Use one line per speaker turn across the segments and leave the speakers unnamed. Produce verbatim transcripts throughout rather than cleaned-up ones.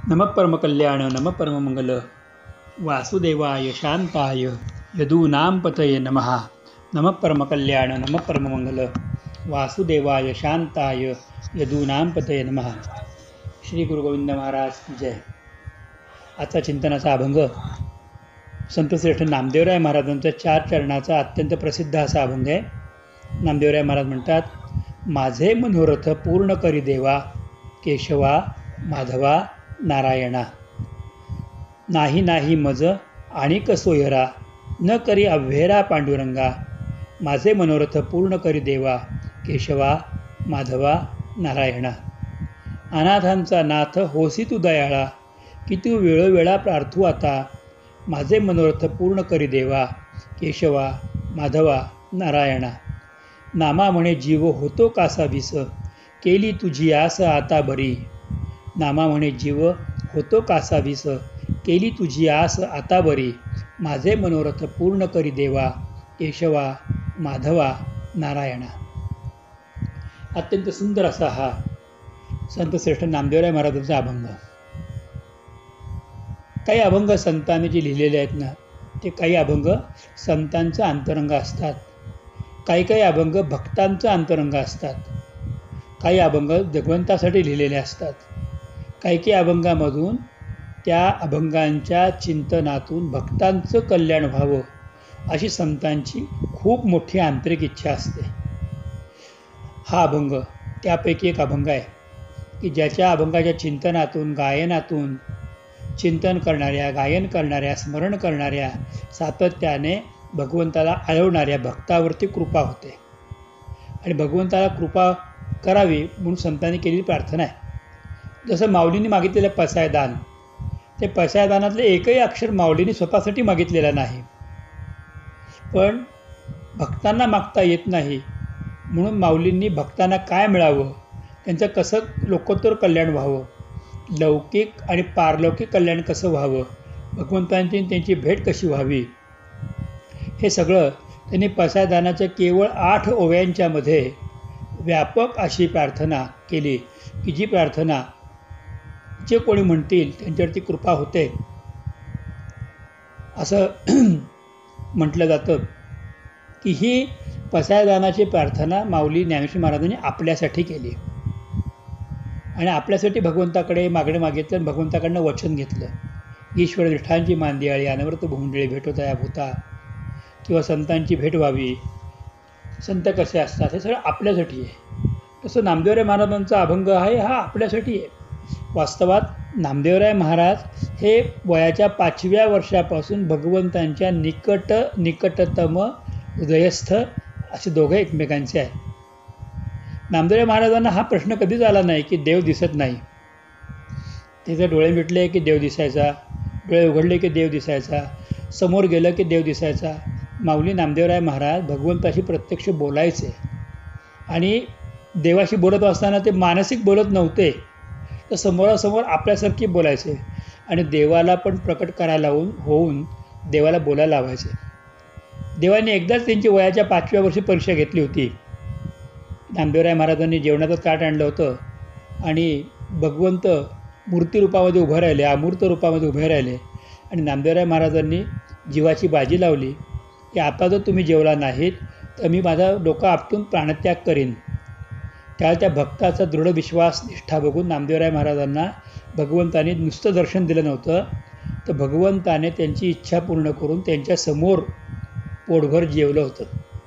नमः परमकल्याण नमः परममंगल वासुदेवाय शांताय यदूनां पतये नमः. नमः परमकल्याण नमः परममंगल वासुदेवाय शांताय यदूनां पतये नमः. श्री गुरु गोविंद महाराज की जय. आजचा चिंतनाचा अभंग संतश्रेष्ठ नामदेवराय महाराजांचा चार चरणाचा अत्यंत प्रसिद्ध असा अभंग आहे. नामदेवराय महाराज म्हणतात, माझे मनोरथ पूर्ण करी देवा, केशवा माधवा नारायणा. नाही नाही मज आणिक सोयरा, न करी अव्हेरा पांडुरंगा. माझे मनोरथ पूर्ण करी देवा, केशवा माधवा नारायणा. अनाथांचा नाथ होसी तू दयाळा, की तू वेळोवेळा प्रार्थू आता. माझे मनोरथ पूर्ण करी देवा, केशवा माधवा नारायणा. नामा म्हणे जीव होतो कासा विस, केली तुझी आस आता बरी. नामा म्हणे जीव होतो कासा विस, केली तुझी आस आता बरी. माझे मनोरथ पूर्ण करी देवा, केशवा माधवा नारायणा. अत्यंत सुंदर असा हा संतश्रेष्ठ नामदेवराय महाराजांचा अभंग. काही अभंग संतांनी जे लिहिलेले आहेत ना, ते काही अभंग संतांचा अंतरंग असतात, काही काही अभंग भक्तांचा अंतरंग असतात, काही अभंग भगवंतासाठी लिहिलेले असतात. काही काही अभंगामधून त्या अभंगांच्या चिंतनातून भक्तांचं कल्याण व्हावं अशी संतांची खूप मोठी आंतरिक इच्छा असते. हा अभंग त्यापैकी एक अभंग आहे की ज्याच्या अभंगाच्या चिंतनातून, गायनातून, चिंतन करणाऱ्या, गायन करणाऱ्या, स्मरण करणाऱ्या, सातत्याने भगवंताला आळवणाऱ्या भक्तावरती कृपा होते. आणि भगवंताला कृपा करावी म्हणून संतांनी केलेली प्रार्थना आहे. जसं माऊलींनी मागितलेलं पसायदान, ते पसायदानातले एकही अक्षर माऊलींनी स्वतःसाठी मागितलेलं नाही, पण भक्तांना मागता येत नाही म्हणून माऊलींनी भक्तांना काय मिळावं, त्यांचं कसं लोकोत्तर कल्याण व्हावं, लौकिक आणि पारलौकिक कल्याण कसं व्हावं, भगवंतांची त्यांची भेट कशी व्हावी, हे सगळं त्यांनी पसायदानाच्या केवळ आठ ओव्यांच्या मध्ये व्यापक अशी प्रार्थना केली की जी प्रार्थना जे कोणी म्हणतील त्यांच्यावरती कृपा होते. असं म्हटलं जातं की ही पसायदानाची प्रार्थना माऊली ज्ञानेश्वर महाराजांनी आपल्यासाठी केली आणि आपल्यासाठी भगवंताकडे मागणे मागितलं आणि भगवंताकडनं वचन घेतलं. ईश्वर विठ्ठांची मांदियाळी अनवर्त भोंडळे भेटवता या भूता, किंवा संतांची भेट व्हावी, संत कसे असतात, हे सगळं आपल्यासाठी आहे. तसं नामदेवराय महाराजांचा अभंग आहे हा आपल्यासाठी आहे. वास्तवात नामदेवराय महाराज हे वयाच्या पाचव्या वर्षापासून भगवंतांच्या निकट निकटतम हृदयस्थ असे दोघे एकमेकांचे आहेत. नामदेवराय महाराजांना हा प्रश्न कधीच आला नाही की देव दिसत नाही. त्याचे डोळे मिटले की देव दिसायचा, डोळे उघडले की देव दिसायचा, समोर गेलं की देव दिसायचा. माऊली नामदेवराय महाराज भगवंताशी प्रत्यक्ष बोलायचे आणि देवाशी बोलत असताना ते मानसिक बोलत नव्हते, तर समोरासमोर आपल्यासारखी बोलायचे आणि देवाला पण प्रकट करायला लावून होऊन देवाला बोलायला लावायचे. देवाने एकदाच त्यांची वयाच्या पाचव्या वर्षी परीक्षा घेतली होती. नामदेवराय महाराजांनी जेवणाचं ताट आणलं होतं आणि भगवंत मूर्तिरूपामध्ये उभं राहिले, अमूर्त रूपामध्ये उभे राहिले आणि नामदेवराय महाराजांनी जीवाची बाजी लावली की आता जर तुम्ही जेवला नाहीत तर मी माझा डोकं आपटून प्राणत्याग करीन. त्यावेळी त्या भक्ताचा दृढ विश्वास, निष्ठा बघून नामदेवराय महाराजांना भगवंताने नुसतं दर्शन दिलं नव्हतं, तर भगवंताने त्यांची इच्छा पूर्ण करून त्यांच्यासमोर पोटभर जेवलं होतं.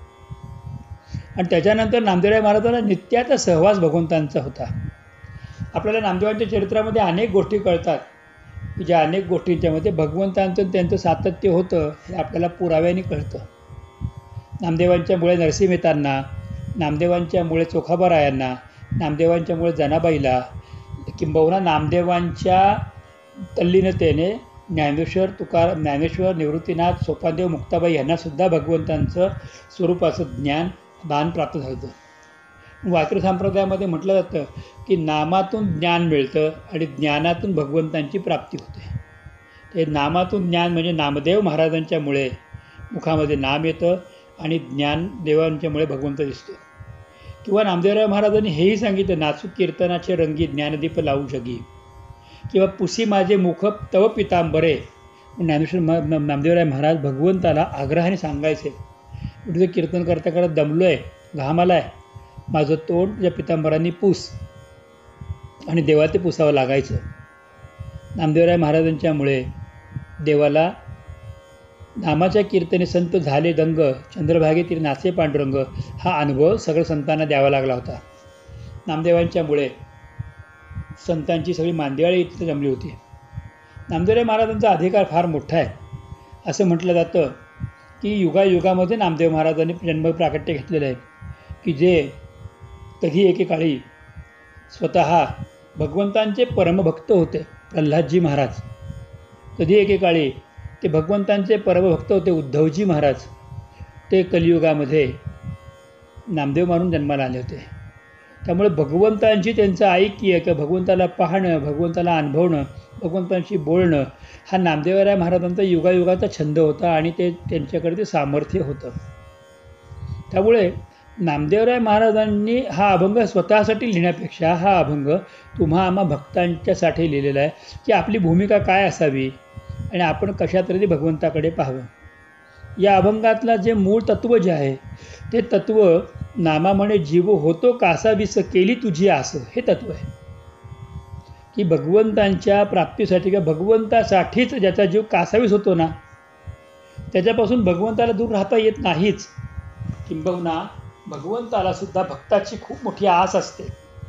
आणि त्याच्यानंतर नामदेवराय महाराजांना नित्याचा सहवास भगवंतांचा होता. आपल्याला नामदेवांच्या चरित्रामध्ये अनेक गोष्टी कळतात की ज्या अनेक गोष्टींच्यामध्ये भगवंतांचं त्यांचं सातत्य होतं हे आपल्याला पुराव्याने कळतं. नामदेवांच्यामुळे नरसिंहमेतांना, नामदेवांच्यामुळे चोखाबारायांना, नामदेवांच्यामुळे जनाबाईला, किंबहुना नामदेवांच्या तल्लीनतेने ज्ञानेश्वर तुकार ज्ञानेश्वर निवृत्तीनाथ सोपानदेव मुक्ताबाई यांनासुद्धा भगवंतांचं स्वरूपाचं ज्ञान दान प्राप्त झालं. वारकरी संप्रदायामध्ये म्हटलं जातं की नामातून ज्ञान मिळतं आणि ज्ञानातून भगवंतांची प्राप्ती होते. ते नामातून ज्ञान म्हणजे नामदेव महाराजांच्यामुळे मुखामध्ये नाम येतं आणि ज्ञानदेवांच्यामुळे भगवंत दिसतो. किंवा नामदेवराय महाराजांनी हेही सांगितलं, नाचू कीर्तनाचे रंगी ज्ञानदीप लावू जगी. किंवा पुसी माझे मुख तव पितांबरे. ज्ञानेश्वर म नामदेवराय महाराज भगवंताला आग्रहाने सांगायचे, तुझं कीर्तन करता करता दमलो आहे, घाम आला आहे, माझं तोंड तुझ्या पितांबरांनी पुस. आणि देवा ते पुसावं लागायचं. नामदेवराय महाराजांच्यामुळे देवाला नामाच्या कीर्तने संत झाले दंग, चंद्रभागेतील नाचे पांडुरंग हा अनुभव सगळ्या संतांना द्यावा लागला होता. नामदेवांच्यामुळे संतांची सगळी मांदियाळी इथे जमली होती. नामदेवराय महाराजांचा अधिकार फार मोठा आहे. असं म्हटलं जातं की युगायुगामध्ये नामदेव महाराजांनी जन्म प्राकट्य घेतलेलं आहे, की जे कधी एकेकाळी स्वतः भगवंतांचे परमभक्त होते. प्रल्हादजी महाराज कधी एकेकाळी ते भगवंतांचे परमभक्त होते. उद्धवजी महाराज ते कलियुगामध्ये नामदेव मारून जन्माला आले होते. त्यामुळे भगवंतांची त्यांचं ऐक्य किंवा भगवंताला पाहणं, भगवंताला अनुभवणं, भगवंतांशी बोलणं हा नामदेवराय महाराजांचा युगायुगाचा छंद होता आणि ते त्यांच्याकडे ते सामर्थ्य होतं. त्यामुळे नामदेवराय महाराजांनी हा अभंग स्वतःसाठी लिहिण्यापेक्षा हा अभंग तुम्हा आम्हा भक्तांच्यासाठी लिहिलेला आहे, की आपली भूमिका काय असावी आणि आपण कशा तऱ्हेने भगवंताकडे पाहावं. या अभंगातला जे मूळ तत्त्व जे आहे ते तत्त्व नामा म्हणे जीव होतो कासावीस केली तुझी आस, हे तत्त्व आहे की भगवंतांच्या प्राप्तीसाठी किंवा भगवंतासाठीच ज्याचा जीव कासावीस होतो ना, त्याच्यापासून भगवंताला दूर राहता येत नाहीच. किंबहुना भगवंताला सुद्धा भक्ताची खूप मोठी आस असते.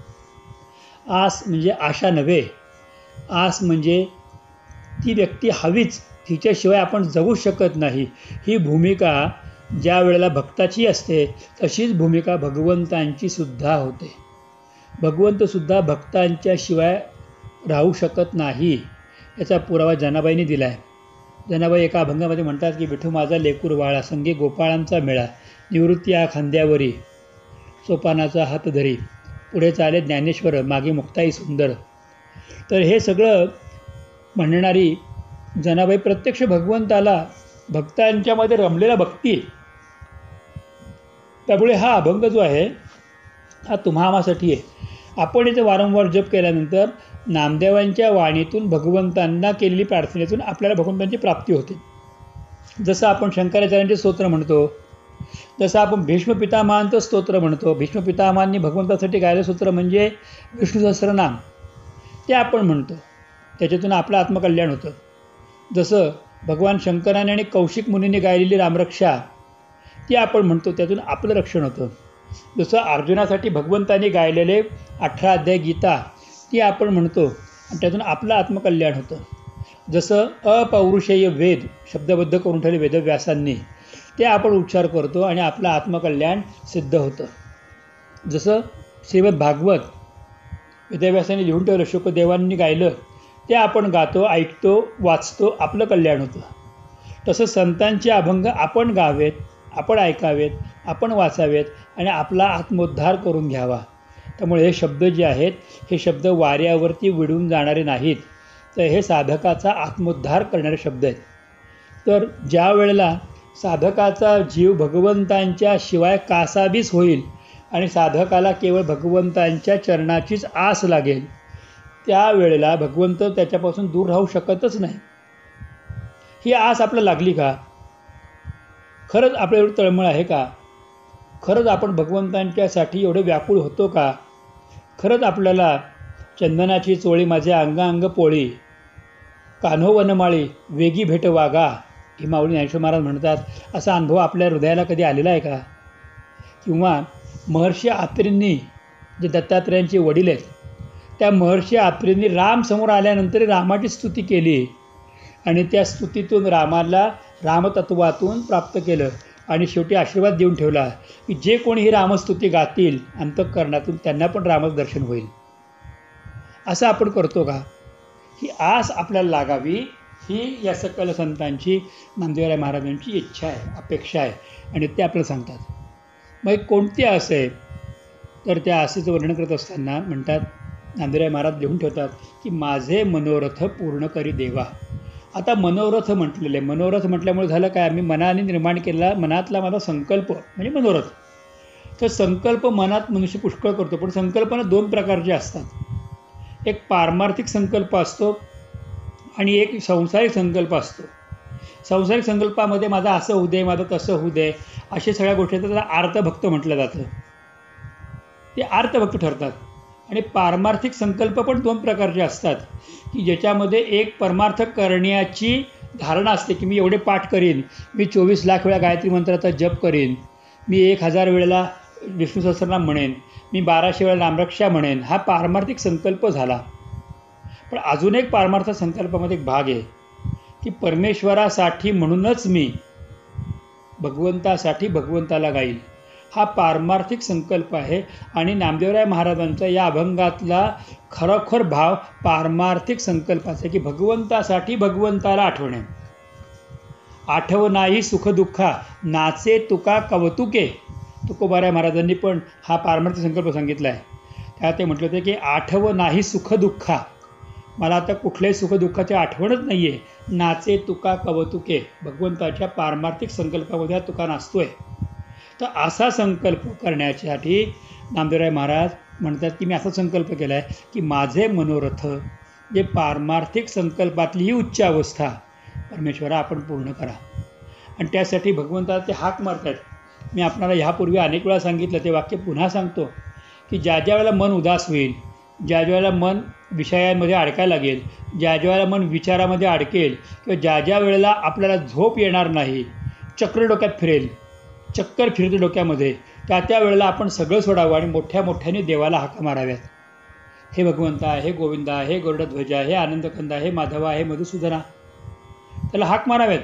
आस म्हणजे आशा नव्हे, आस म्हणजे ती व्यक्ती हवीच, तिच्याशिवाय आपण जगू शकत नाही. ही भूमिका ज्या वेळेला भक्ताची असते तशीच भूमिका भगवंतांची सुद्धा होते. भगवंतसुद्धा भक्तांच्या शिवाय राहू शकत नाही. याचा पुरावा जनाबाईंनी दिला आहे. जनाबाई एका अभंगामध्ये म्हणतात की विठू माझा लेकूर वाळा, संगे गोपाळांचा मेळा, निवृत्ती या खांद्यावरी, सोपानाचा हात धरी, पुढे चाले ज्ञानेश्वर, मागे मुक्ताई सुंदर. तर हे सगळं म्हणणारी जनाबाई प्रत्यक्ष भगवंताला भक्तांच्यामध्ये रमलेला भक्ती. त्यामुळे हा अभंग जो आहे हा तुम्हा आम्हासाठी आहे. आपण इथे वारंवार जप केल्यानंतर नामदेवांच्या वाणीतून भगवंतांना केलेली प्रार्थनेतून आपल्याला भगवंतांची प्राप्ती होते. जसं आपण शंकराचार्यांचे स्तोत्र म्हणतो, जसं आपण भीष्म पितामहांचं स्तोत्र म्हणतो. भीष्म पितामहांनी भगवंतासाठी गायलं स्तोत्र म्हणजे विष्णू सहस्रनाम, ते आपण म्हणतो. त्याच्यातून आपलं आत्मकल्याण होतं. जसं भगवान शंकराने आणि कौशिक मुनींनी गायलेली रामरक्षा ती आपण म्हणतो, त्यातून आपलं रक्षण होतं. जसं अर्जुनासाठी भगवंतांनी गायलेले अठरा अध्याय गीता ती आपण म्हणतो आणि त्यातून आपलं आत्मकल्याण होतं. जसं अपौरुषेय वेद शब्दबद्ध करून ठेवले वेदव्यासांनी, ते आपण उच्चार करतो आणि आपलं आत्मकल्याण सिद्ध होतं. जसं श्रीमद भागवत वेदव्यासांनी लिहून ठेवलं, शुकदेवांनी गायलं, ते आपण गातो, ऐकतो, वाचतो, आपलं कल्याण होतं. तसं संतांचे अभंग आपण गावेत, आपण ऐकावेत, आपण वाचावेत आणि आपला आत्मोद्धार करून घ्यावा. त्यामुळे हे शब्द जे आहेत हे शब्द वाऱ्यावरती विडून जाणारे नाहीत, तर हे साधकाचा आत्मोद्धार करणारे शब्द आहेत. तर ज्या वेळेला साधकाचा जीव भगवंतांच्या शिवाय कासावीस होईल आणि साधकाला केवळ भगवंतांच्या चरणाचीच आस लागेल, त्यावेळेला भगवंत त्याच्यापासून दूर राहू शकतच नाही. ही आस आपल्याला लागली का? खरंच आपल्या एवढं तळमळ आहे का? खरंच आपण भगवंतांच्यासाठी एवढे व्याकुळ होतो का? खरंच आपल्याला चंदनाची चोळी माझे अंगांग पोळी, कान्हो वनमाळी वेगी भेट वागा, ही माऊली ज्ञानेश्वर महाराज म्हणतात, असा अनुभव आपल्या हृदयाला कधी आलेला आहे का? किंवा महर्षी आत्रेंनी, जे दत्तात्रेयांचे वडील आहेत, त्या महर्षी आत्रेंनी राम समोर आल्यानंतर रामाची स्तुती केली आणि त्या स्तुतीतून रामाला रामतत्वातून प्राप्त केलं आणि शेवटी आशीर्वाद देऊन ठेवला की जे कोणी ही रामस्तुती गातील अंतःकरणातून त्यांना पण रामच दर्शन होईल. असं आपण करतो का? ही आस आपल्याला लागावी ही या सकल संतांची, नामदेवराय महाराजांची इच्छा आहे, अपेक्षा आहे आणि ते आपल्याला सांगतात. मग कोणती आस आहे? तर त्या आसेचं वर्णन करत असताना म्हणतात, नामदेवराय महाराज लिहून ठेवतात की माझे मनोरथ पूर्ण करी देवा. आता मनोरथ म्हटलेलं आहे. मनोरथ म्हटल्यामुळे झालं काय? मी मनाने निर्माण केलेला मनातला माझा संकल्प म्हणजे मनोरथ. तर संकल्प मनात मनुष्य पुष्कळ करतो, पण संकल्पना दोन प्रकारचे असतात. एक पारमार्थिक संकल्प असतो आणि एक संसारिक संकल्प असतो. संसारिक संकल्पामध्ये माझं असं होऊ दे, माझं तसं होऊ दे, अशा सगळ्या गोष्टी त्याला आर्तभक्त म्हटलं जातं. ते आर्तभक्त ठरतात. आणि पारमार्थिक संकल्प पण दोन प्रकारचे असतात की ज्याच्यामध्ये एक परमार्थ करण्याची धारणा असते की मी एवढे पाठ करीन, मी चोवीस लाख वेळा गायत्री मंत्राचा जप करीन, मी एक हजार वेळेला विष्णू सहस्रनाम म्हणेन, मी बाराशे वेळा नामरक्षा म्हणेन. हा पारमार्थिक संकल्प झाला. पण अजून एक पारमार्थ संकल्पामध्ये एक भाग आहे की परमेश्वरासाठी म्हणूनच मी भगवंतासाठी भगवंताला गाईल. हा पारमार्थिक संकल्प आहे. आणि नामदेवराय महाराजांचा या अभंगातला खरोखर भाव पारमार्थिक संकल्पाचा आहे की भगवंतासाठी भगवंताला आठवणे. आठव नाही सुखदुःखा नाचे तुका कौतुके. तुकोबाराय महाराजांनी पण हा पारमार्थिक संकल्प सांगितला आहे. त्यात ते म्हटलं होतं की आठव नाही सुखदुःखा, मला आता कुठल्याही सुखदुःखाची आठवणच नाही आहे. नाचे तुका कौतुके, भगवंताच्या पारमार्थिक संकल्पामध्ये हा तुका नाचतोय. तर असा संकल्प करण्यासाठी नामदेवराय महाराज म्हणतात की मी असा संकल्प केला आहे की माझे मनोरथ जे पारमार्थिक संकल्पातली ही उच्च अवस्था परमेश्वरा आपण पूर्ण करा. आणि त्यासाठी भगवंताला ते हाक मारतात. मी आपणाला ह्यापूर्वी अनेक वेळा सांगितलं, ते वाक्य पुन्हा सांगतो की ज्या ज्या वेळेला मन उदास होईल, ज्या ज्या वेळेला मन विषयांमध्ये अडकायला लागेल, ज्या ज्या वेळेला मन विचारामध्ये अडकेल, किंवा ज्या ज्या वेळेला आपल्याला झोप येणार नाही, चक्र डोक्यात फिरेल, चक्कर फिरते डोक्यामध्ये, त्या त्या वेळेला आपण सगळं सोडावं आणि मोठ्या मोठ्याने देवाला हाका माराव्यात. हे भगवंता, हे गोविंदा, हे गरुडध्वजा, हे आनंदकंदा, हे माधवा, हे मधुसूदना, त्याला हाक माराव्यात.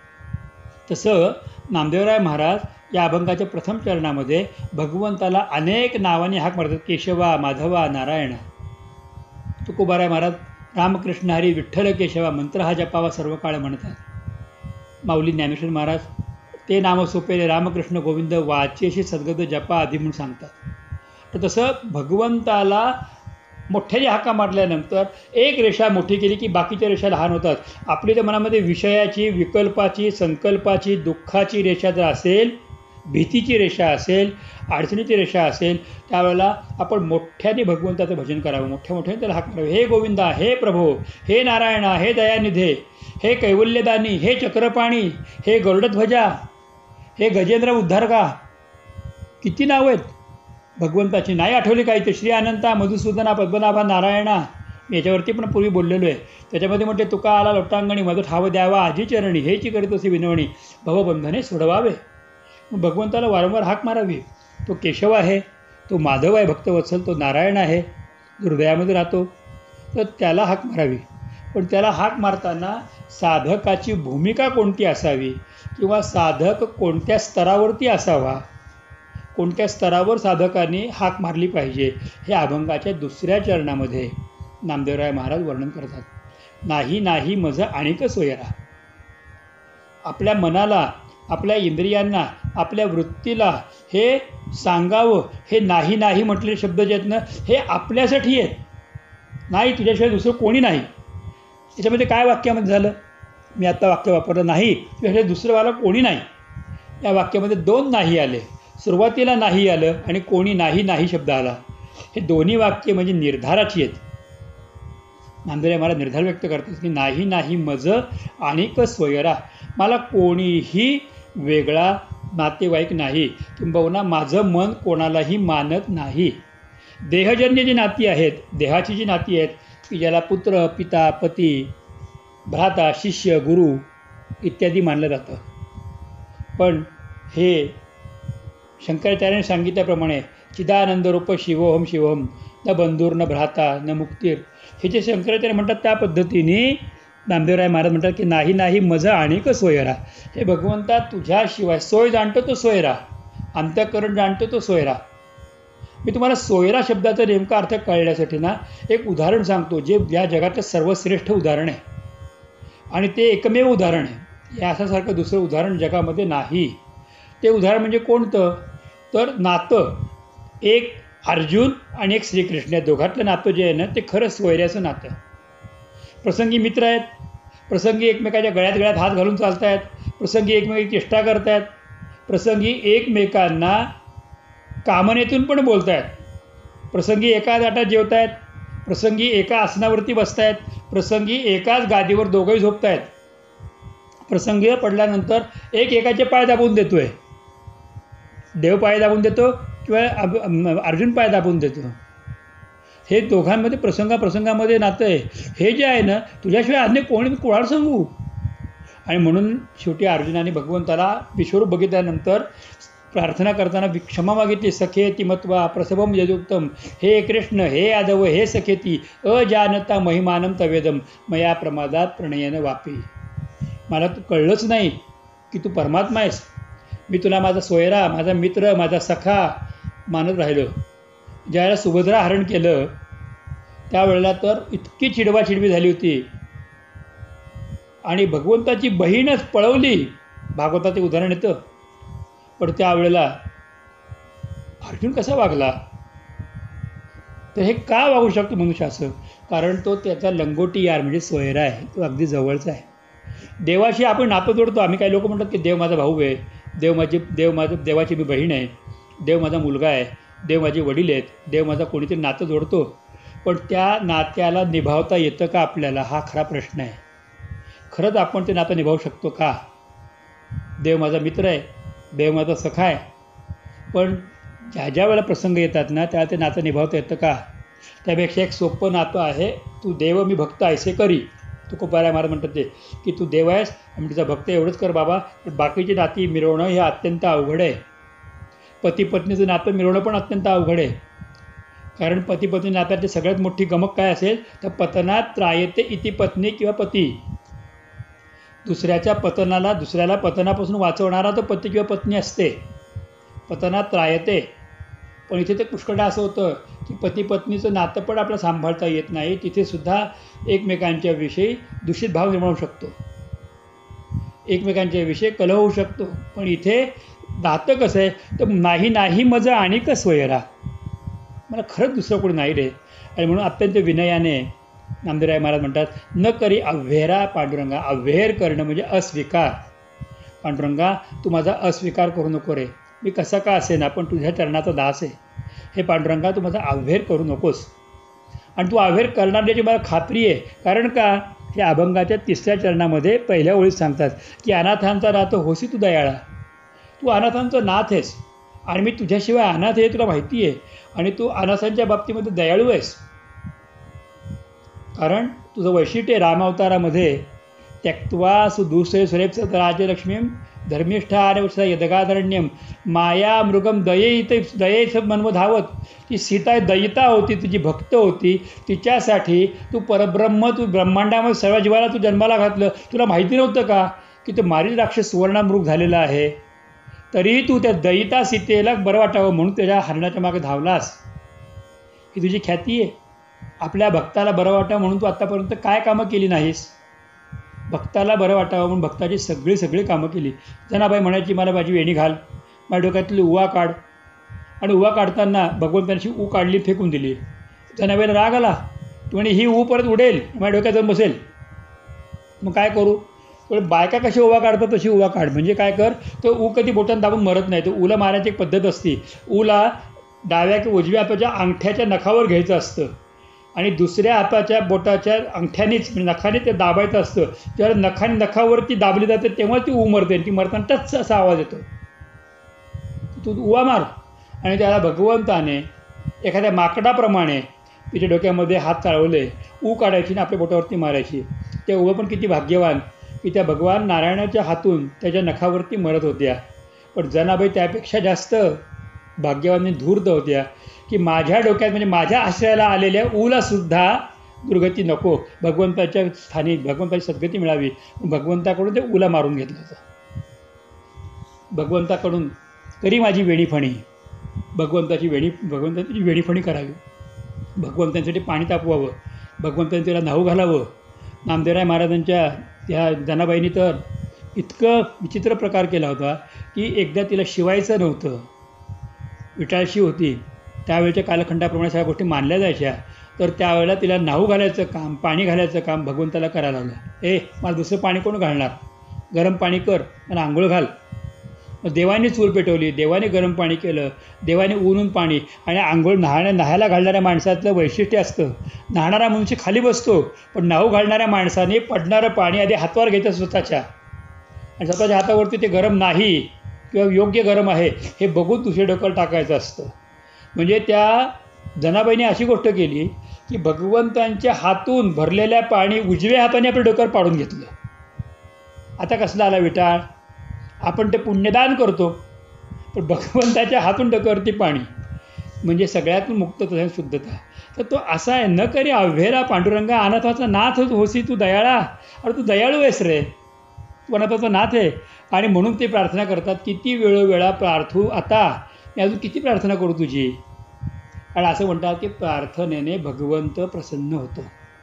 तसं नामदेवराय महाराज या अभंगाच्या प्रथम चरणामध्ये भगवंताला अनेक नावाने हाक मारतात. केशवा, माधवा, नारायण. तुकोबाराय महाराज रामकृष्ण हरी विठ्ठल केशवा मंत्र हा जपावा सर्व काळ म्हणतात. माऊली ज्ञानेश्वर महाराज ते नाम सोपेले रामकृष्ण गोविंद वाचेशी सद्गत जपा आधी म्हणून सांगतात. तर तसं भगवंताला मोठ्याने हाका मारल्यानंतर एक रेषा मोठी केली की बाकीच्या रेषा लहान होतात. आपली त्या मनामध्ये विषयाची, विकल्पाची, संकल्पाची, दुःखाची रेषा जर असेल, भीतीची रेषा असेल, अडचणीची रेषा असेल, त्यावेळेला आपण मोठ्याने भगवंताचं भजन करावं, मोठ्या मोठ्याने त्याला हाक मारावं. हे गोविंदा, हे प्रभो, हे नारायणा, हे दयानिधे, हे कैवल्यदानी, हे चक्रपाणी, हे गरुडध्वजा, हे गजेंद्र उद्धारका. किती नावं आहेत भगवंताची, नाही आठवली काही तर श्री अनंता, मधुसूदना, पद्मनाभा, नारायणा. मी याच्यावरती पण पूर्वी बोललेलो आहे. त्याच्यामध्ये म्हणते तुका आला लोटांगणी मध ठाव द्यावा आजी चरणी, हेची करीत असे विनवणी भवबंधने सोडवावे. भगवंताला वारंवार हाक मारावी. तो केशव आहे, तो माधव आहे भक्तवत्सल, तो नारायण आहे हृदयामध्ये राहतो, तर त्याला हाक मारावी. पण त्याला हाक मारताना साधकाची भूमिका कोणती असावी किंवा साधक कोणत्या स्तरावरती असावा, कोणत्या स्तरावर साधकांनी हाक मारली पाहिजे, हे अभंगाच्या दुसऱ्या चरणामध्ये नामदेवराय महाराज वर्णन करतात. नाही नाही मज आणिक सोयरा. आपल्या मनाला, आपल्या इंद्रियांना, आपल्या वृत्तीला हे सांगावं, हे नाही नाही म्हटलेले शब्द जे आहेत ना, हे आपल्यासाठी आहेत. नाही, तुझ्याशिवाय दुसरं कोणी नाही. त्याच्यामध्ये काय वाक्यामध्ये झालं, मी आत्ता वाक्य वापरलं, नाही तुझ्याशिवाय दुसरंवाला कोणी नाही. या वाक्यामध्ये दोन नाही आले. सुरुवातीला नाही आलं आणि कोणी नाही नाही शब्द आला. हे दोन्ही वाक्य म्हणजे निर्धाराची आहेत. नामदेवराय महाराज निर्धार व्यक्त करतात की नाही नाही मज आणिक सोयरा. मला कोणीही वेगळा नातेवाईक नाही, किंबहुना माझं मन कोणालाही मानत नाही. देहजन्य जी नाती आहेत, देहाची जी नाती आहेत की ज्याला पुत्र, पिता, पती, भ्राता, शिष्य, गुरु इत्यादी मानलं जातं. पण हे शंकराचार्यांनी सांगितल्याप्रमाणे चिदानंद रूप शिवोहम शिवोहम न बंधुर न भ्राता न मुक्तीर, हे जे शंकराचार्य म्हणतात त्या पद्धतीने नामदेवराय महाराज म्हणतात की नाही नाही मज आणिक सोयरा. हे भगवंता तुझ्याशिवाय, सोय जाणतो तो सोयरा, अंतःकरण जाणतो तो सोयरा. मी तुम्हाला सोयरा शब्दाचा नेमका अर्थ कळण्यासाठी ना एक उदाहरण सांगतो, जे या जगातलं सर्वश्रेष्ठ उदाहरण आहे आणि ते एकमेव उदाहरण आहे. यासारखं दुसरं उदाहरण जगामध्ये नाही. ते उदाहरण म्हणजे कोणतं, तर नातं, एक अर्जुन आणि एक श्रीकृष्ण, या दोघातलं नातं जे आहे ना ते खरं सोयऱ्याचं नातं. प्रसंगी मित्र आहेत, प्रसंगी एकमेकाच्या गळ्यात गळ्यात हात घालून चालत आहेत, प्रसंगी एकमेकाची चेष्टा करत आहेत, प्रसंगी एकमेकांना कामनेतून पण बोलत आहेत, प्रसंगी एका ताटात जेवत आहेत, प्रसंगी एका आसनावरती बसतायत, प्रसंगी एकाच गादीवर दोघंही झोपतायत, प्रसंगी पडल्यानंतर एक एकाचे पाय दाबून देतोय, देव पाय दाबून देतो किंवा अर्जुन पाय दाबून देतो. हे दोघांमध्ये प्रसंगाप्रसंगामध्ये नातं आहे. हे जे आहे ना, तुझ्याशिवाय अन्य कोणी कोणाला सांगू. आणि म्हणून शेवटी अर्जुनाने भगवंताला विश्वरूप बघितल्यानंतर प्रार्थना करताना क्षमा मागितली. सखेती मत्वा प्रसभम यदुक्तम, हे कृष्ण हे यादव हे सखेती अजानता महिमानम तवेदम मया प्रमादात प्रणयन वापी. मला तू कळलंच नाही की तू परमात्मा आहेस. मी तुला माझा सोयरा, माझा मित्र, माझा सखा मानत राहिलो. ज्यावेळेला सुभद्रा हरण केलं त्यावेळेला तर इतकी चिडवाचिडवी झाली होती आणि भगवंताची बहीणच पळवली. भागवताचे उदाहरण येतं. पण त्यावेळेला अर्जुन कसा वागला? तर हे का वागू शकतो मनुष्य असं? कारण तो त्याचा लंगोटी यार म्हणजे सोयरा आहे, तो अगदी जवळचा आहे. देवाशी आपण नातं जोडतो. आम्ही काही लोक म्हणतात की देव माझा भाऊ आहे, देव माझी देव माझं देवाची मी बहीण आहे, देव माझा मुलगा आहे, देव माझे वडील आहेत, देव माझा कोणीतरी नातं जोडतो. पण त्या नात्याला निभावता येतं का आपल्याला? हा खरा प्रश्न आहे. खरंच आपण ते नातं निभावू शकतो का? देव माझा मित्र आहे, देव माझा सखा आहे, पण ज्या ज्या वेळेला प्रसंग येतात ना त्या ते नातं निभावता येतं का? त्यापेक्षा एक सोपं नातं आहे, तू देव मी भक्त ऐसे करी. तुकोबाराय महाराज म्हणतात ते की तू देव आहेस आणि तुझा भक्त एवढंच कर बाबा. पण बाकीची नाती मिरवणं हे अत्यंत अवघड आहे. पती पत्नीचं नातं मिरवणं पण अत्यंत अवघड आहे. कारण पती पत्नी नात्याची सगळ्यात मोठी गमक काय असेल तर पतनात त्रायते इति पत्नी किंवा पती. दुसऱ्याच्या पतनाला दुसऱ्याला पतनापासून वाचवणारा तो पती किंवा पत्नी असते. पतनात त्रायते. पण इथे ते पुष्कळदा असं होतं की पती पत्नीचं नातं पण आपल्याला सांभाळता येत नाही. तिथेसुद्धा एकमेकांच्या विषयी दूषित भाव निर्माण होऊ शकतो, एकमेकांच्या विषयी कलह होऊ शकतो. पण इथे नातं कसं आहे तर नाही नाही मज आणि का सोयरा, मला खरंच दुसरं कोणी नाही रे. आणि म्हणून अत्यंत विनयाने नामदेवराय महाराज म्हणतात न करी अव्हेरा पांडुरंगा. अव्हेर करणं म्हणजे अस्वीकार. पांडुरंगा तू माझा अस्वीकार करू नको रे, मी कसा का असे ना पण तुझ्या चरणाचा दास आहे. हे पांडुरंगा तू माझा अव्हेर करू नकोस. आणि तू अव्हेर करणार त्याची मला खात्री आहे. कारण का हे अभंगाच्या तिसऱ्या चरणामध्ये पहिल्या ओळीत सांगतात की अनाथांचा नाथ होसी तू दयाळा. तू अनाथांचा नाथ आहेस आणि मी तुझ्याशिवाय अनाथ आहे तुला माहिती आहे. आणि तू अनाथांच्या बाबतीमध्ये दयाळू आहेस. कारण तुझं वैशिष्ट्य रामावतारामध्ये त्यक्त्वा सुदुसरे सुरेप्स राजलक्ष्मीम धर्मिष्ठा आणि यदगाधरण्यम माया मृगम दयेत दयेच मनव धावत. ती सीता दयिता होती, तुझी भक्त होती. तिच्यासाठी तू परब्रह्म, तू ब्रह्मांडामध्ये सर्व जीवाला तू जन्माला घातलं. तुला माहिती नव्हतं का की तो मारीच राक्षस सुवर्णामृग झालेला आहे? तरी तू त्या दयिता सीतेला बरं वाटावं म्हणून त्याच्या हरणाच्या मागे धावलास. ही तुझी ख्याती आहे. आपल्या भक्ताला बरं वाटावं म्हणून तू आत्तापर्यंत काय कामं केली नाहीस? भक्ताला बरं वाटावं म्हणून भक्ताची सगळी सगळी कामं केली. जनाबाई म्हणायची मला माझी वेणी घाल, माझ्या डोक्यातली उवा काढ. आणि उवा काढताना भगवंतांची ऊ काढली फेकून दिली. जनाबाईला राग आला. तू म्हणे ही ऊ परत उडेल माझ्या डोक्यात जाऊन बसेल, मग काय करू? पण बायका कशी उवा काढतात तशी उवा काढ. म्हणजे काय कर, तो ऊ कधी बोटांना दाबून मरत नाही. तो ऊला मारायची एक पद्धत असते. ऊला डाव्या किंवा उजव्या हाताच्या अंगठ्याच्या नखावर घ्यायचं असतं आणि दुसऱ्या हाताच्या बोटाच्या अंगठ्यानेच म्हणजे नखाने ते दाबायचं असतं. जेव्हा नखाने नखावरती दाबली जाते तेव्हा ती ऊ मरते. ती मरताना टच असा आवाज येतो. तू उवा मार. आणि त्याला भगवंताने एखाद्या माकडाप्रमाणे तिच्या डोक्यामध्ये हात चालवले, ऊ काढायची आणि आपल्या बोटावरती मारायची. त्या उवा पण किती भाग्यवान की त्या भगवान नारायणाच्या हातून त्याच्या नखावरती मरत होत्या. पण जनाबाई त्यापेक्षा जास्त भाग्यवान धूर्त होत्या की माझ्या डोक्यात म्हणजे माझ्या आश्रयाला आलेल्या ऊलासुद्धा दुर्गती नको, भगवंताच्या स्थानी भगवंताची सद्गती मिळावी. भगवंताकडून ते ऊला मारून घेतलं होतं. भगवंताकडून तरी माझी वेणीफणी, भगवंताची वेणी भगवंताची वेणीफणी करावी, भगवंतांसाठी पाणी तापवावं, भगवंतांनी त्याला न्हाऊ घालावं. नामदेवराय महाराजांच्या त्या जनाबाईंनी तर इतकं विचित्र प्रकार केला होता की एकदा तिला शिवायचं नव्हतं. विटाळशी होती. त्यावेळेच्या कालखंडाप्रमाणे सगळ्या गोष्टी मानल्या जायच्या. तर त्यावेळेला तिला न्हाऊ घालायचं काम, पाणी घालायचं काम भगवंताला करायला लावलं. ए मला दुसरं पाणी कोण घालणार? गरम पाणी कर, मला आंघोळ घाल. देवाने चूल पेटवली, देवाने गरम पाणी केलं, देवाने ऊन पाणी आणि आंघोळ न्हाण्या न्हायला घालणाऱ्या माणसातलं वैशिष्ट्य असतं. न्हाणारा मनुष्य खाली बसतो, पण न्हाऊ घालणाऱ्या माणसाने पडणारं पाणी आधी हातावर घेतं स्वतःच्या, आणि स्वतःच्या हातावरती ते गरम नाही किंवा योग्य गरम आहे हे बघून दुसऱ्या डोक्यावर टाकायचं असतं. म्हणजे त्या जनाबाईने अशी गोष्ट केली की भगवंतांच्या हातून भरलेल्या पाणी उजव्या हाताने आपल्या डोक्यावर पाडून घेतलं. आता कसला आला विटाळ? आपण ते पुण्यदान करतो, पण भगवंताच्या हातून डोक्यावरती पाणी म्हणजे सगळ्यातून मुक्तता, शुद्धता. तर तो असा आहे, न करी अव्हेरा पांडुरंगा अनाथाचा नाथ होसी तू दयाळा. अरे तू दयाळू आहेस रे, तू अनाथाचा नाथ आहे. आणि म्हणून ते प्रार्थना करतात, किती वेळोवेळा प्रार्थू आता, मी अजून किती प्रार्थना करू तुझी. आणि असं म्हणतात की प्रार्थनेने भगवंत प्रसन्न होतो.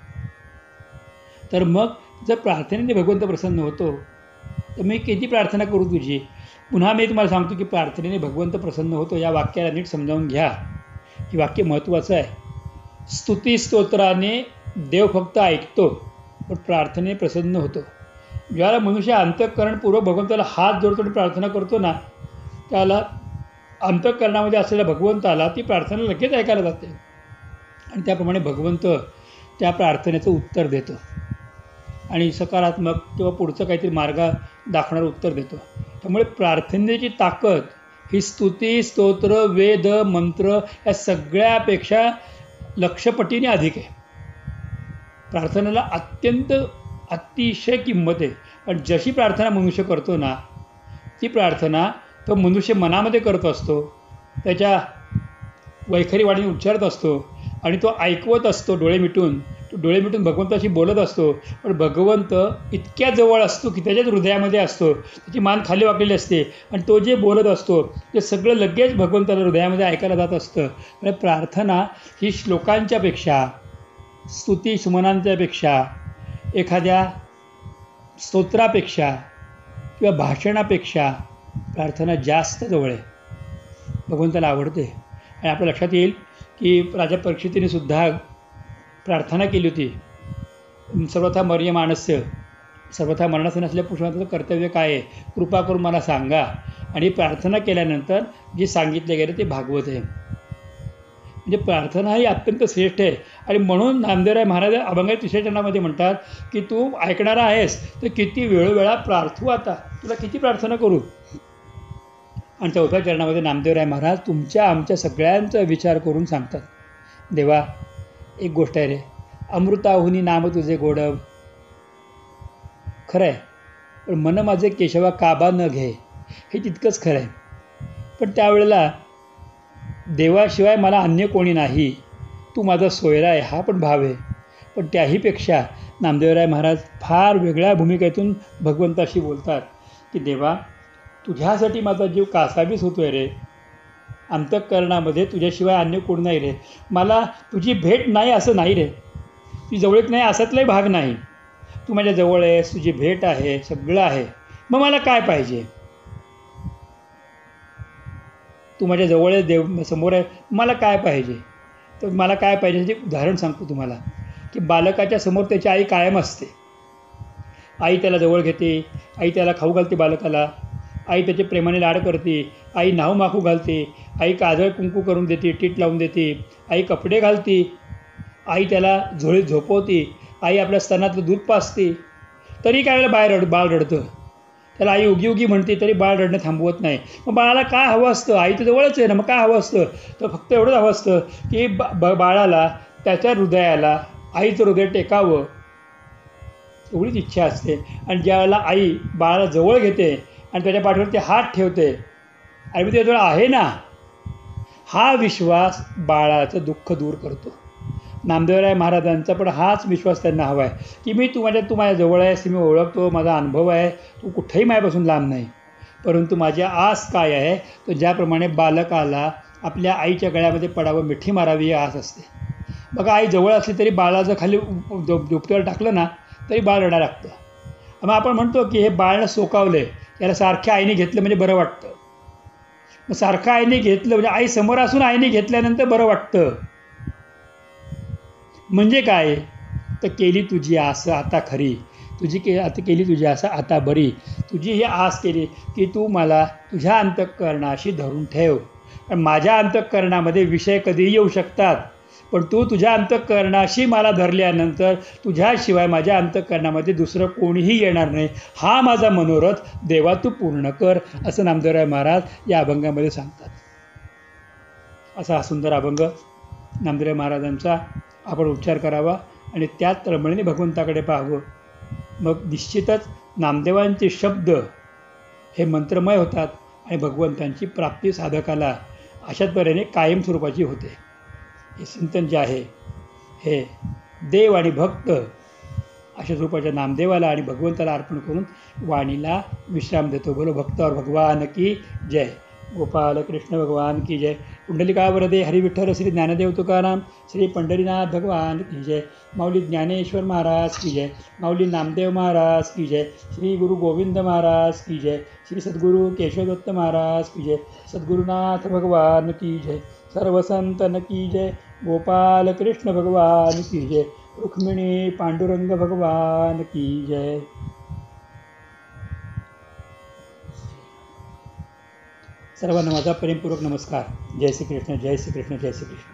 तर मग जर प्रार्थनेने भगवंत प्रसन्न होतो तर मी किती प्रार्थना करू तुझी. पुन्हा मी तुम्हाला सांगतो की प्रार्थनेने भगवंत प्रसन्न होतो या वाक्याला नीट समजावून घ्या. हे वाक्य महत्त्वाचं आहे. स्तुती स्तोत्राने देव फक्त ऐकतो, पण प्रार्थनेने प्रसन्न होतो. ज्यावेळेला मनुष्य अंतःकरणपूर्वक भगवंताला हात जोडतो आणि प्रार्थना करतो ना, त्याला अंतःकरणामध्ये असलेल्या भगवंताला ती प्रार्थना लगेच ऐकायला जाते आणि त्याप्रमाणे भगवंत त्या प्रार्थनेचं उत्तर देतो आणि सकारात्मक किंवा पुढचं काहीतरी मार्ग दाखवणारं उत्तर देतो. त्यामुळे प्रार्थनेची ताकद ही स्तुती, स्तोत्र, वेद, मंत्र या सगळ्यापेक्षा लक्षपटीने अधिक आहे. प्रार्थनेला अत्यंत अतिशय किंमत आहे. पण जशी प्रार्थना मनुष्य करतो ना, ती प्रार्थना तो मनुष्य मनामध्ये करत असतो, त्याच्या वैखरीवाणीने उच्चारत असतो आणि तो ऐकवत असतो डोळे मिटून. तो डोळे मिटून भगवंताशी बोलत असतो, पण भगवंत इतक्या जवळ असतो की त्याच्याच हृदयामध्ये असतो. त्याची मान खाली वाकलेली असते आणि तो जे बोलत असतो ते सगळं लगेच भगवंताला हृदयामध्ये ऐकायला जात असतं. आणि प्रार्थना ही श्लोकांच्यापेक्षा, स्तुती सुमनांच्यापेक्षा, एखाद्या स्तोत्रापेक्षा किंवा भाषणापेक्षा प्रार्थना जास्त जवळ आहे, भगवंताला आवडते. आणि आपल्या लक्षात येईल की राजा परीक्षितीने सुद्धा प्रार्थना केली होती, सर्वथा मर्यमाणस्य, सर्वथा मरणास नसलेल्या पुरुषांचं कर्तव्य काय आहे, कृपा करून मला सांगा. आणि प्रार्थना केल्यानंतर जे सांगितले गेले ते भागवत आहे. म्हणजे प्रार्थना ही अत्यंत श्रेष्ठ आहे. आणि म्हणून नामदेवराय महाराज अभंगाच्या तिसऱ्या चरणामध्ये म्हणतात की तू ऐकणारा आहेस तर किती वेळोवेळा प्रार्थू, आता तुला किती प्रार्थना करू. आणि चौथ्या चरणामध्ये नामदेवराय महाराज तुमच्या आमच्या सगळ्यांचा विचार करून सांगतात, देवा एक गोष्ट आहे रे, अमृताहुनी नाम तुझे गोडव. खरं आहे, पण मन माझे केशवा काबा न घे, हे तितकंच खरं आहे. पण त्यावेळेला देवाशिवाय मला अन्य कोणी नाही, तू माझा सोयरा आहे, हा पण भाव आहे. पण त्याहीपेक्षा नामदेवराय महाराज फार वेगळ्या भूमिकेतून भगवंताशी बोलतात की देवा तुझ्यासाठी माझा जीव कासावीस होतो आहे रे, अंतःकरणामध्ये तुझ्याशिवाय अन्य कोण नाही रे. मला तुझी भेट नाही असं नाही रे, तुझी जवळीक नाही असातलाही भाग नाही. तू माझ्या जवळ आहेस, तुझी भेट आहे, सगळं आहे. मग मला काय पाहिजे. तू माझ्या जवळ आहे, देव समोर आहे, मला काय पाहिजे. तर मला काय पाहिजे हे उदाहरण सांगतो तुम्हाला की बालकाच्या समोर त्याची आई कायम असते. आई त्याला जवळ घेते, आई त्याला खाऊ घालते बालकाला, आई त्याचे प्रेमाने लाड करते, आई नाहू माखू घालते, आई काजळ कुंकू करून देते, टीट लावून देते, आई कपडे घालते, आई त्याला झोळीत झोपवते, आई आपल्या स्तनातलं दूध पाजते. तरी काय वेळेला बाळ रड बाळ रडतं, त्याला आई उगी उगी म्हणते तरी बाळ रडणं थांबवत नाही. मग बाळाला काय हवं असतं, आई तर जवळच आहे ना, मग काय हवं असतं. तर फक्त एवढंच हवं असतं की बा बाळाला त्याच्या हृदयाला आईचं हृदय टेकावं, एवढीच इच्छा असते. आणि ज्यावेळेला आई बाळाला जवळ घेते आणि त्याच्या पाठीवरती हात ठेवते आणि मी त्याजवळ आहे ना, हा विश्वास बाळाचं दुःख दूर करतो. नामदेवराय महाराजांचा पण हाच विश्वास त्यांना हवा आहे की मी तू माझ्या तू माझ्या जवळ आहेस, मी ओळखतो, माझा अनुभव आहे, तू कुठेही माझ्यापासून लांब नाही. परंतु माझी आस काय आहे, तर ज्याप्रमाणे बालकाला आपल्या आईच्या गळ्यामध्ये पडावं, मिठी मारावी ही आस असते. बघा आई जवळ असली तरी बाळा जर खाली दुपट्यावर टाकलं ना तरी बाळ रडायला लागतं. मग आपण म्हणतो की हे बाळनं सोकावले, याला सारख्या आईने घेतलं म्हणजे बरं वाटतं. मग सारखं आईने घेतलं म्हणजे आई समोर असून आईने घेतल्यानंतर बरं वाटतं. म्हणजे काय, तर केली तुझी आस आता खरी, तुझी के आता केली तुझी आस आता बरी. तुझी ही आस केली की तू मला तुझ्या अंतःकरणाशी धरून ठेव. आणि माझ्या अंतःकरणामध्ये विषय कधीही येऊ शकतात, पण तू तुझ्या अंतःकरणाशी मला धरल्यानंतर तुझ्याशिवाय माझ्या अंतःकरणामध्ये दुसरं कोणीही येणार नाही. हा माझा मनोरथ देवा तू पूर्ण कर, असं नामदेवराय महाराज या अभंगामध्ये सांगतात. असा हा सुंदर अभंग नामदेवराय महाराजांचा आपण उच्चार करावा आणि त्याच तळमळीने भगवंताकडे पाहावं. मग निश्चितच नामदेवांचे शब्द हे मंत्रमय होतात आणि भगवंतांची प्राप्ती साधकाला अशाच तऱ्हेने कायम स्वरूपाची होते. हे चिंतन जे आहे हे देव आणि भक्त अशा स्वरूपाच्या नामदेवाला आणि भगवंताला अर्पण करून वाणीला विश्राम देतो. बोलो भक्त और भगवान की जय. गोपाल कृष्ण भगवान की जय. पुंडलिका वरदे हरी विठ्ठल श्री ज्ञानदेव तुकाराम श्री पंढरीनाथ भगवान की जय. माऊली ज्ञानेश्वर महाराज की जय. माऊली नामदेव महाराज की जय. श्री गुरु गोविंद महाराज की जय. श्री सद्गुरु केशवदत्त महाराज की जय. सद्गुरुनाथ भगवान की जय. सर्व संतन की जय. गोपाल कृष्ण भगवान की जय. रुक्मिणी पांडुरंग भगवान की जय. सर्वांना माझा प्रेमपूर्वक नमस्कार. जय श्री कृष्ण, जय श्री कृष्ण, जय श्री कृष्ण.